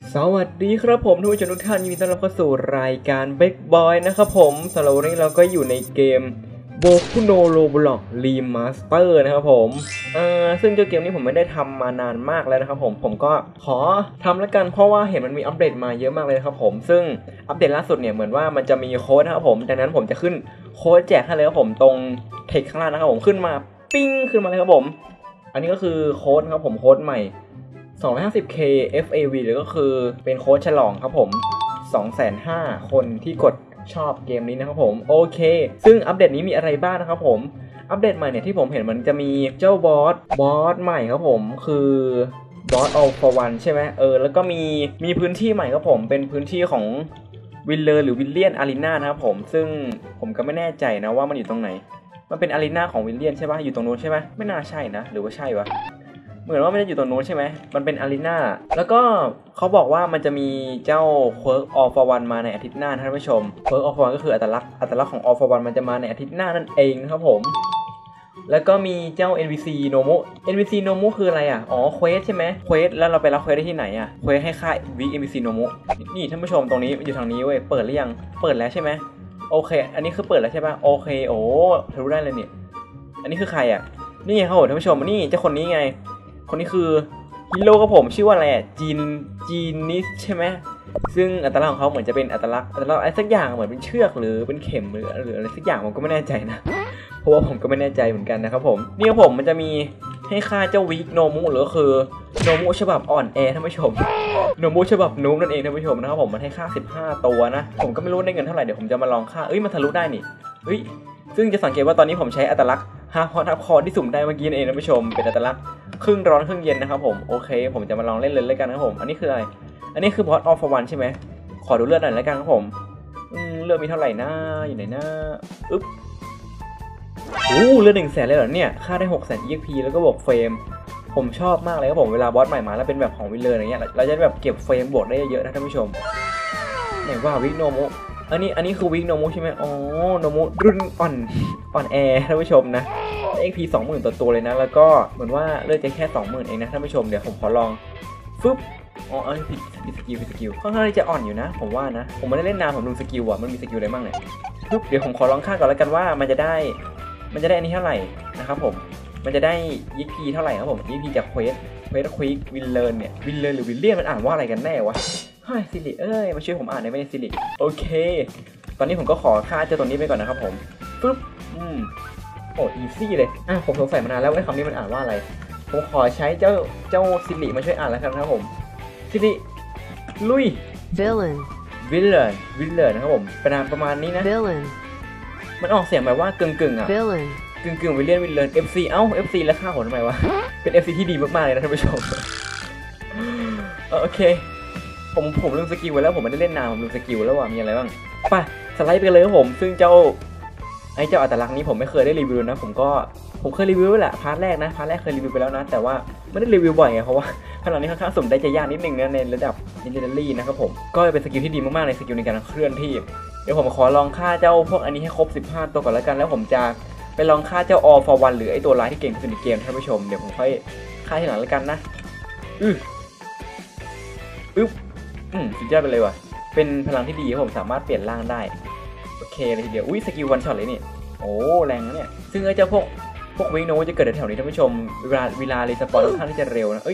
สวัสดีครับผมทุกท่านยินดีต้อนรับเข้าสู่รายการ Big Boy นะครับผมสำหรับวันนี้เราก็อยู่ในเกม Boku no Roblox Remaster นะครับผมซึ่งเจ้าเกมนี้ผมไม่ได้ทำมานานมากแล้วนะครับผมก็ขอทำแล้วกันเพราะว่าเห็นมันมีอัปเดตมาเยอะมากเลยครับผมซึ่งอัปเดตล่าสุดเนี่ยเหมือนว่ามันจะมีโค้ดนะครับผมดังนั้นผมจะขึ้นโค้ดแจกให้เลยครับผมตรงเทคข้างล่างนะครับผมขึ้นมาปิ้งขึ้นมาเลยครับผมอันนี้ก็คือโค้ดครับผมโค้ดใหม่250k FAV หรือก็คือเป็นโค้ดฉลองครับผม 250,000 คนที่กดชอบเกมนี้นะครับผมโอเคซึ่งอัปเดตนี้มีอะไรบ้างนะครับผมอัปเดตใหม่เนี่ยที่ผมเห็นมันจะมีเจ้าบอสใหม่ครับผมคือบอส All for One ใช่ไหมแล้วก็มีพื้นที่ใหม่ครับผมเป็นพื้นที่ของวิลเลอร์หรือวิลเลียนอารีนานะครับผมซึ่งผมก็ไม่แน่ใจนะว่ามันอยู่ตรงไหนมันเป็นอารีนาของวิลเลียนใช่ปะอยู่ตรงนู้นใช่ไหมไม่น่าใช่นะหรือว่าใช่วะเหมือนว่ามันจะอยู่ตรงนู้นใช่ไหมมันเป็นอารีนาแล้วก็เขาบอกว่ามันจะมีเจ้า Quirk All for One มาในอาทิตย์หน้าท่านผู้ชม Quirk All for One ก็คืออัตลักษณ์ของ All for One มันจะมาในอาทิตย์หน้านั่นเองนะครับผมแล้วก็มีเจ้า NPC Nomu NPC Nomu คืออะไรอ่ะอ๋อเควสใช่ไหมเควสแล้วเราไปรับเควสได้ที่ไหนอ่ะเควสให้ค่าย NPC Nomu นี่ท่านผู้ชมตรงนี้อยู่ทางนี้เว้ยเปิดหรือยังเปิดแล้วใช่ไหมโอเคอันนี้คือเปิดแล้วใช่ป่ะโอเคโอ้ทะลุได้เลยเนี่ยอันนี้คือใครอ่ะนี่ไงครับผมท่านผู้ชมนี่เจ้าคนนี้ไงคนนี้คือฮีโร่ครับผมชื่อว่าอะไรจีนิสใช่ไหมซึ่งอัตลักษณ์ของเขาเหมือนจะเป็นอัตลักษณ์อะไรสักอย่างเหมือนเป็นเชือกหรือเป็นเข็มหรืออะไรสักอย่างผมก็ไม่แน่ใจนะเพราะว่าผมก็ไม่แน่ใจเหมือนกันนะครับผมนี่ครับผมมันจะมีให้ค่าเจ้าวิกโนมุหรือก็คือโนมุฉบับอ่อนแอท่านผู้ชมโนมุฉบับนูบนั่นเองท่านผู้ชมนะครับผมมันให้ค่า15ตัวนะผมก็ไม่รู้ได้เงินเท่าไหร่เดี๋ยวผมจะมาลองค่ามันทะลุได้นี่ซึ่งจะสังเกตว่าตอนนี้ผมใช้อัตลักษณ์ฮาร์ดคอร์ที่สุ่มได้เมื่อกี้นั่นเองท่านผู้ชมเป็นอัตลักษณ์ครึ่งร้อนครึ่งเย็นนะครับผมโอเคผมจะมาลองเล่นเลยกันนะครับผมอันนี้คืออะไรอันนี้คือบอส All for One ใช่ไหมขอดูเลือดหน่อยแล้วกันครับผมเลือดมีเท่าไหร่นะอยู่ไหนนะเลือด100,000เลยเหรอเนี่ยค่าได้600,000 EXP แล้วก็บวกเฟรมผมชอบมากเลยครับผมเวลาบอสใหม่มาแล้วเป็นแบบของวิลเลอร์อย่างเงี้ยเราจะแบบเก็บเฟรมบวกได้เยอะนะท่านผู้ชมไหนว่าวิกโนมุอันนี้คือวิกโนมุใช่ไหมอ๋อโนมุรุ่นอ่อนแอท่านผู้ชมนะXP 20,000ตัวเลยนะแล้วก็เหมือนว่าเลือดจะแค่ 20,000 เองนะท่านผู้ชมเดี๋ยวผมขอลองผิดสกิลค่อนข้างที่จะอ่อนอยู่นะผมว่านะผมไม่ได้เล่นนานผมดูสกิลมันมีสกิลอะไรบ้างเนี่ยเดี๋ยวผมขอลองค่าก่อนแล้วกันว่ามันจะได้อันนี้เท่าไหร่นะครับผมมันจะได้ EXP เท่าไหร่ครับผม EXP จากเควสควิกวิลเลอร์เนี่ยวิลเลอร์หรือวิลเลียนมันอ่านว่าอะไรกันแน่วะซิริมาช่วยผมอ่านได้ไหมซิริโอเคตอนนี้ผมก็ขอค่าเจ้าตัวนี้ไปก่อนนะครับผมอีซี่เลยผมสงสัยมานานแล้วว่าคำนี้มันอ่านว่าอะไรผมขอใช้เจ้าซิริมาช่วยอ่านแล้วกันครับผมซิริลุย villain นะครับผมประมาณนี้นะ villain มันออกเสียงแบบว่ากึ่งกึ่งวิลเลียน FC FC แล้วค่าหัวทำไมวะเป็น FC ที่ดีมากๆเลยนะท่านผู้ชมโอเคผมลืมสกิลไว้แล้วผมไม่ได้เล่นนานผมลืมสกิลแล้วว่ามีอะไรบ้างไปสไลด์ไปเลยครับผมซึ่งเจ้าอัตลักษณ์นี้ผมไม่เคยได้รีวิวนะผมเคยรีวิวแหละพาร์ทแรกเคยรีวิวไปแล้วนะแต่ว่าไม่ได้รีวิวบ่อยไงเพราะว่าขนาดนี้ค่อนข้างสุ่มได้จะยากนิดนึงนะในระดับ Legendary นะครับผมก็เป็นสกิลที่ดีมากๆในสกิลในการเคลื่อนที่เดี๋ยวผมขอลองฆ่าเจ้าพวกอันนี้ให้ครบ15ตัวก่อนแล้วกันแล้วผมจะไปลองฆ่าเจ้า All for One หรือไอตัวร้ายที่เก่งที่สุดในเกมท่านผู้ชมเดี๋ยวผมค่อยฆ่าทีหลังแล้วกันนะสุดยอดไปเลยว่ะเป็นพลังที่ดีผมสามารถเปลี่ยนร่างได้โอเคเลยทีเดียวสกิลวันช็อตเลยนี่โอ้แรงนะเนี่ยซึ่งเจ้าพวกวิงโนจะเกิดแถวนี้ท่านผู้ชมเวลารีสปอนค่อนข้างที่จะเร็วนะ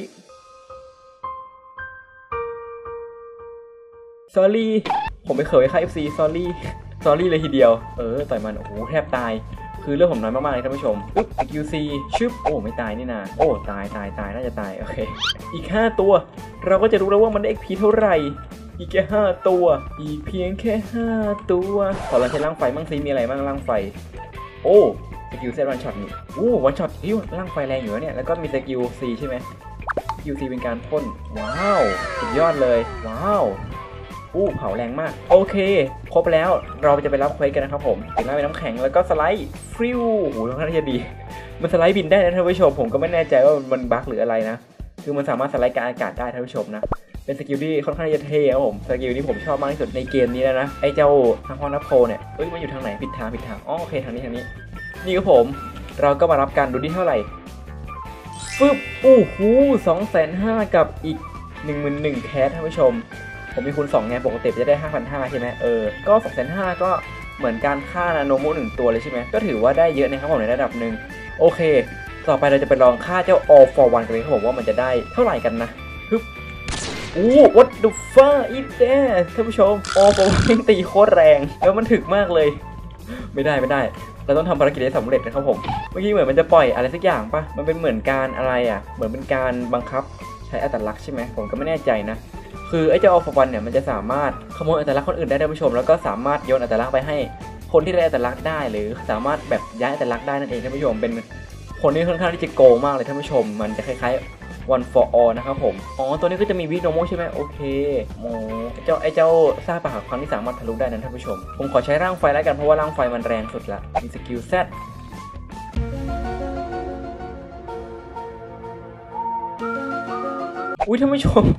sorry ผมไม่เคยฆ่า FC sorry เลยทีเดียวต่อยมันโอ้โหแทบตายคือเรื่องผมน้อยมากๆเลยท่านผู้ชมQC ไม่ตายนี่นาตายน่าจะตายโอเคอีก5ตัวเราก็จะรู้แล้วว่ามันได้ XP เท่าไหร่อีกแค่5ตัวอีกเพียงแค่5ตัวขอเราใช้ร่างไฟมั่งซิมีอะไรบ้างร่างไฟสกิลเซตวันช็อตนี่วันช็อตร่างไฟแรงอยู่เนี่ยแล้วก็มีสกิล C ใช่ไหมสกิล C เป็นการพ่นว้าวสุดยอดเลยว้าวเผาแรงมากโอเคครบแล้วเราจะไปรับเควสกันนะครับผมถึงแล้วเป็นน้ำแข็งแล้วก็สไลด์ฟิวค่อนข้างที่จะดีมันสไลด์บินได้นะท่านผู้ชมผมก็ไม่แน่ใจว่ามันบั๊กหรืออะไรนะคือมันสามารถสไลด์กลางอากาศได้ท่านผู้ชมนะเป็นสกิลที่ค่อนข้างจะเท่ครับผมสกิลที่ผมชอบมากที่สุดในเกมนี้แล้วนะไอ้เจ้าทางฮอนนับโพเนี่ยมันอยู่ทางไหนผิดทางโอเคทางนี้นี่ครับผมเราก็มารับกันดูที่เท่าไหร่250,000กับอีก 11,000 แคสท่านผู้ชมผมมีคูณ2ไงปกติจะได้ 5,500 ใช่ไหมก็ 2,500 ก็เหมือนการฆ่านาโนโม1ตัวเลยใช่ไหมก็ถือว่าได้เยอะนะครับผมในระดับหนึ่งโอเคต่อไปเราจะไปลองฆ่าเจ้า All for One กันเลยครับผมว่ามันจะได้เท่าไหร่กันนะฮึบwhat the fuck is that ท่านผู้ชม All for One ตีโคตรแรงแล้วมันถึกมากเลยไม่ได้เราต้องทำภารกิจให้สำเร็จนะครับผมเมื่อกี้เหมือนมันจะปล่อยอะไรสักอย่างปะมันเป็นเหมือนการอะไรอ่ะเหมือนเป็นการบังคับใช้อัตลักษณ์ใช่ไหมผมก็ไม่แน่ใจนะคือไอ้เจ้าอัลฟาวันเนี่ยมันจะสามารถขโมยอัตลักษณ์คนอื่นได้ท่านผู้ชมแล้วก็สามารถโยนอัตลักษณ์ไปให้คนที่ได้อัตลักษณ์ได้หรือสามารถแบบย้ายอัตลักษณ์ได้นั่นเองท่านผู้ชมเป็นคนที่ค่อนข้างที่จะโกงมากเลยท่านผู้ชมมันจะคล้ายๆ one for all นะครับผมตัวนี้ก็จะมีวิโนโมใช่ไหมโอเคไอ้เจ้าซากปะหาความที่สามารถทะลุได้นั้นท่านผู้ชมผมขอใช้ร่างไฟแล้วกันเพราะว่าร่างไฟมันแรงสุดละมีสกิล Zอุ้ยท่านผู้ชม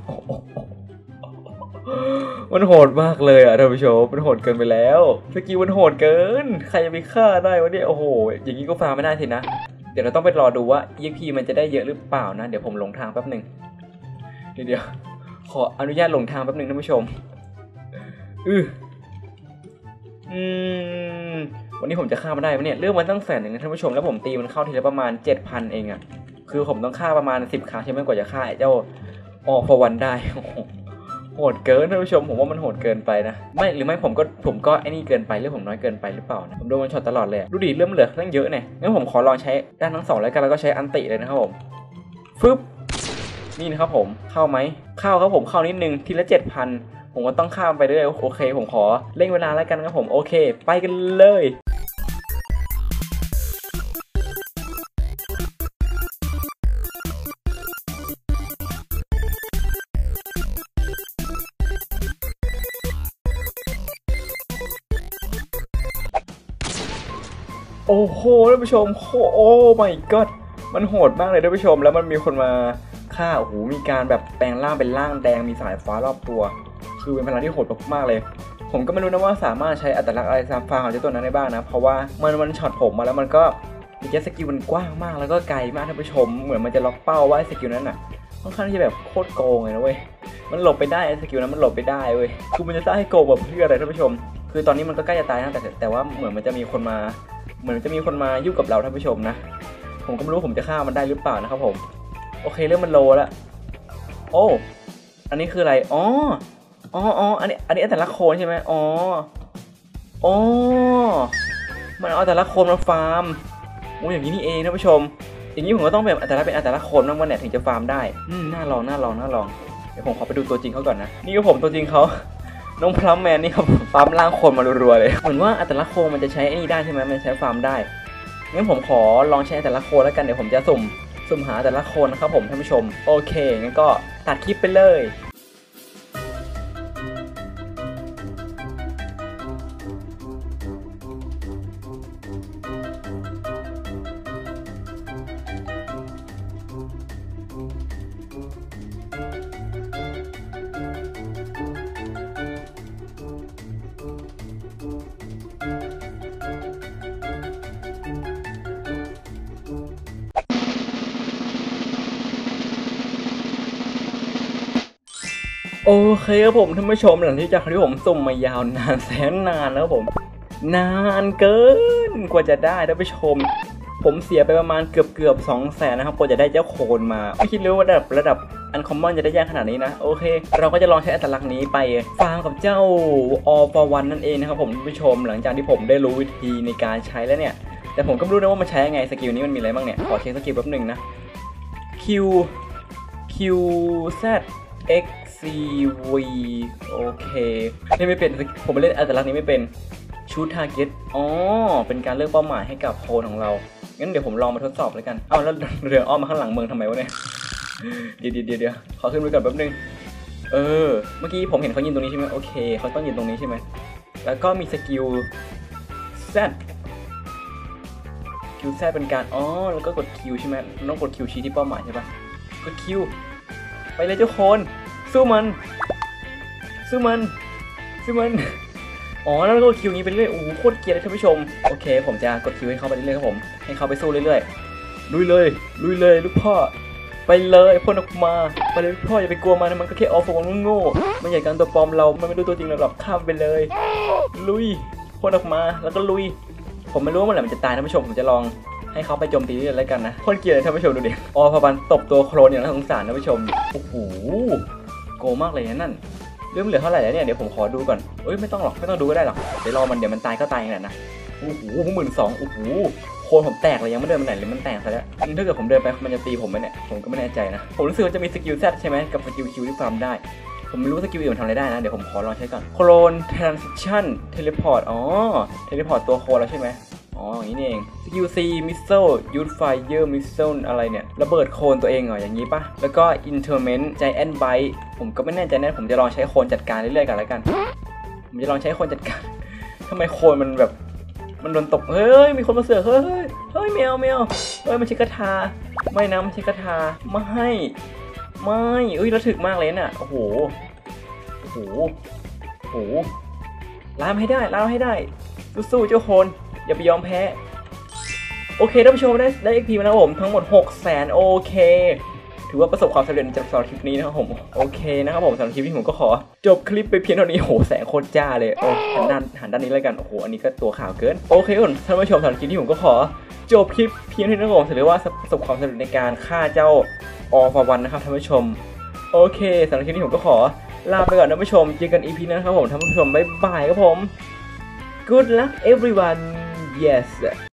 มันโหดมากเลยอ่ะท่านผู้ชมมันโหดเกินไปแล้วสกิลมันโหดเกินใครจะไปฆ่าได้วะเนี่ยโอ้โหอย่างนี้ก็ฟาร์มไม่ได้สินะเดี๋ยวเราต้องไปรอดูว่า EXP มันจะได้เยอะหรือเปล่านะเดี๋ยวผมหลงทางแป๊บหนึ่งเดี๋ยวขออนุญาตหลงทางแป๊บหนึ่งท่านผู้ชมวันนี้ผมจะฆ่ามันได้ไหมเนี่ยเรื่องมันตั้ง100,000นะท่านผู้ชมแล้วผมตีมันเข้าทีละประมาณ 7,000 เองอ่ะคือผมต้องฆ่าประมาณ10 ครั้งใช่ไหมกว่าจะฆ่าเจ้าพอวันได้โหดเกินท่านผู้ชมผมว่ามันโหดเกินไปนะไม่หรือไม่ผมก็ไอ้นี่เกินไปหรือผมน้อยเกินไปหรือเปล่านะผมโดนมันช็อตตลอดเลยดูดิเริ่มเหลือตั้งเยอะเนี่ยงั้นผมขอลองใช้ด้านทั้ง2แล้วกันแล้วก็ใช้อันติเลยนะครับผมฟึบนี่นะครับผมเข้าไหมเข้าครับผมเข้านิดนึงทีละ 7,000 ผมก็ต้องข้ามไปเรื่อยโอเคผมขอเร่งเวลาแล้วกันครับผมโอเคไปกันเลยโอ้โหท่านผู้ชมโอ้ my god มันโหดมากเลยท่านผู้ชมแล้วมันมีคนมาฆ่าโอ้โหมีการแบบแปลงร่างเป็นร่างแดงมีสายฟ้ารอบตัวคือเป็นพลังที่โหดมากเลยผมก็ไม่รู้นะว่าสามารถใช้อัตลักษณ์อะไรตามฟาร์มของเจ้าตัวนั้นได้บ้างนะเพราะว่ามันช็อตผมมาแล้วมันก็มีสกิลมันกว้างมากแล้วก็ไกลมากท่านผู้ชมเหมือนมันจะล็อกเป้าว่าสกิลนั้นน่ะค่อนข้างที่จะแบบโคตรโกงเลยนะเว้ยมันหลบไปได้สกิลนั้นมันหลบไปได้เว้ยคือมันจะสร้างให้โกงแบบเพื่ออะไรท่านผู้ชมคือตอนนี้มันก็ใกล้จะตายนะแต่ว่าเหมือนมันจะมีคนมายุ่งกับเราท่านผู้ชมนะผมก็ไม่รู้ผมจะฆ่ามันได้หรือเปล่านะครับผมโอเคเรื่องมันโลแล้วโอ้อันนี้คืออะไรอ๋ออันนี้แต่ละโคนใช่ไหมมันเอาแต่ละโคนมาฟาร์มโอ้อย่างนี้นี่เองท่านผู้ชมอย่างนี้ผมก็ต้องแบบเป็นแต่ละโคนบ้างวันไหนถึงจะฟาร์มได้น่าลองเดี๋ยวผมขอไปดูตัวจริงเขาก่อนนะนี่ก็ผมตัวจริงเขาน้องพลัมแมนนี่ครับฟาร์มล่างคนมารัวๆเลยเหมือนว่าอัตลักษณ์โคมันจะใช้ไอ้นี่ได้ใช่ไหมมันใช้ฟาร์มได้งั้นผมขอลองใช้แต่ละโคแล้วกันเดี๋ยวผมจะสุ่มหาแต่ละโคนนะครับผมท่านผู้ชมโอเคงั้นก็ตัดคลิปไปเลยโอเคครับผมท่านผู้ชมหลังจากที่ผมสุ่มมายาวนานแสนนานแล้วผมนานเกินกว่าจะได้ท่านผู้ชมผมเสียไปประมาณเกือบ200,000นะครับกว่าจะได้เจ้าโคนมาไม่คิดเลยว่าระดับอันคอมมอนจะได้ยากขนาดนี้นะโอเคเราก็จะลองใช้อัตลักษณ์นี้ไปฟาร์มกับเจ้า All for One นั่นเองนะครับผมท่านผู้ชมหลังจากที่ผมได้รู้วิธีในการใช้แล้วเนี่ยแต่ผมก็ไม่รู้นะว่ามันใช้ยังไงสกิลนี้มันมีอะไรบ้างเนี่ยขอเช็คสกิลแป๊บหนึ่งนะ Q Z X CV โอเคนี่ไม่เป็นผมเล่นอัตลักษณ์นี้ไม่เป็นชูทาร์เก็ตเป็นการเลือกเป้าหมายให้กับโคนของเรางั้นเดี๋ยวผมลองมาทดสอบเลยกันแล้วเรืออ้อมมาข้างหลังเมืองทำไมวะเนี่ยเดี๋ยวขอขึ้นไปก่อนแป๊บนึงเมื่อกี้ผมเห็นเขายืนตรงนี้ใช่ไหมโอเคเขาต้องยืนตรงนี้ใช่ไหมแล้วก็มีสกิล Z เป็นการแล้วก็กด Q ใช่ไหมต้องกด Q ชี้ที่เป้าหมายใช่ปะกด Q ไปเลยเจ้าโคนสู้มันแล้วก็คิวนี้ไปเรื่อยโอ้โหโคตรเกลียดเลยท่านผู้ชมโอเคผมจะกดคิวให้เขาไปเรื่อยๆครับผมให้เขาไปสู้เรื่อยๆลุยเลยลูกพ่อไปเลยพ่นออกมาไปเลยพ่ออย่าไปกลัวมันก็แค่ออฟของโง่มันใหญ่กันตัวปลอมเรามันไม่รู้ตัวจริงหรอกข้ามไปเลยลุยพ่นออกมาแล้วก็ลุยผมไม่รู้ว่าเมื่อไหร่มันจะตายท่านผู้ชมผมจะลองให้เขาไปโจมตีนี่เลยกันนะคนเกลียดท่านผู้ชมดูดิออฟบันตบตัวโคลนอย่างน่าสงสารท่านผู้ชมโอ้โหโกมากเลยนั่นเรื่องเหลือเท่าไหร่แล้วเนี่ยเดี๋ยวผมขอดูก่อนเอ้ยไม่ต้องหรอกไม่ต้องดูก็ได้หรอกเดี๋ยวรอมันเดี๋ยวมันตายก็ตายอย่างนั้นนะโอ้โห12,000โอ้โหโคนผมแตกเลยยังไม่เดินไปไหนเลยมันแตกซะแล้วถ้าเกิดผมเดินไปมันจะตีผมไหมเนี่ยผมก็ไม่แน่ใจนะผมรู้สึกว่าจะมีสกิล Z ใช่ไหมกับสกิล Q ที่ฟาร์มได้ผมไม่รู้สกิลอื่นทำอะไรได้นะเดี๋ยวผมขอลองใช้ก่อนโคลน transition teleport อ๋อ teleport ตัวโคลแล้วใช่ไหมอ๋ออย่างนี้นี่เองสกิล C missile youth fire missile อะไรเนี่ยระเบิดโคลนตัวเองเหรออย่างนี้ปะแล้วก็ interment giant bite ผมก็ไม่แน่ใจแน่ผมจะลองใช้โคลนจัดการเรื่อยๆกันแล้วกันผมจะลองใช้โคลนจัดการทำไมโคลนมันแบบมันโดนตบเฮ้ยมีคนมาเสือกเฮ้ยแมวเฮ้ยมันใช้กระทาไม่นะมันใช้กระทาไม่เอ้ยระทึกมากเลยน่ะโอ้โหล้ามให้ได้สู้ๆเจ้าโคนอย่าไปยอมแพ้โอเคท่านผู้ชมได้ XP มาแล้วผมทั้งหมด 600,000 โอเคถือว่าประสบความสำเร็จจากสำหรับคลิปนี้นะครับผมโอเคนะครับผมสำหรับคลิปนี้ผมก็ขอจบคลิปไปเพียงเท่านี้โหแสงโคตรจ้าเลยโอ้หันด้านนี้แล้วกันโอ้โหอันนี้ก็ตัวขาวเกินโอเคทุกคนท่านผู้ชมสำหรับคลิปนี้ผมก็ขอจบคลิปเพียงเท่านี้นะครับผมถือว่าประสบความสำเร็จในการฆ่าเจ้าออฟวันนะครับท่านผู้ชมโอเคสำหรับคลิปนี้ผมก็ขอลาไปก่อนท่านผู้ชมเจอกัน EP หน้าครับผมท่านผู้ชมบ๊ายบายครับผม Good luck everyone yes